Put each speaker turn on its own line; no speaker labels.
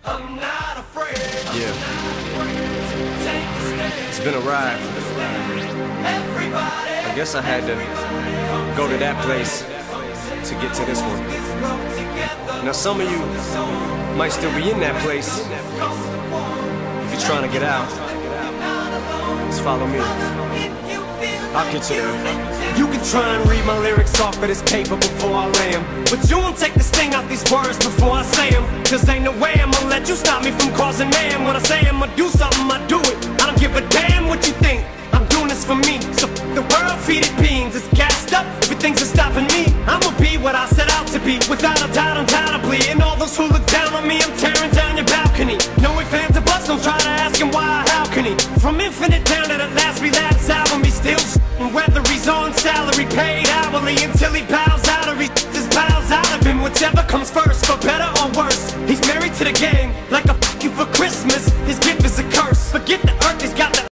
I'm not afraid.
Yeah. It's been a ride. I guess I had to go to that place to get to this one. Now some of you might still be in that place. If you're trying to get out, just follow me. I'll get you there.
You can try and read my lyrics off of this paper before I lay 'em, but you won't take the sting out these words before I say 'em. Cause ain't no way I'ma let you stop me from causing man. When I say I'ma do something, I do it. I don't give a damn what you think. I'm doing this for me. So the world, feed it beans. It's gassed up, everything's stopping me. I'ma be what I set out to be, without a doubt, undoubtedly. And all those who look down on me, I'm tearing down your balcony. No ifs, ands, or buts, don't try to ask him why, how can he? From infinite down to the last relapse album, he still and whether he's on salary, paid hourly, until he bows out or he just bows out of him. Whichever comes first, for better or worse. He's married to the game, like a f*** you for Christmas. His gift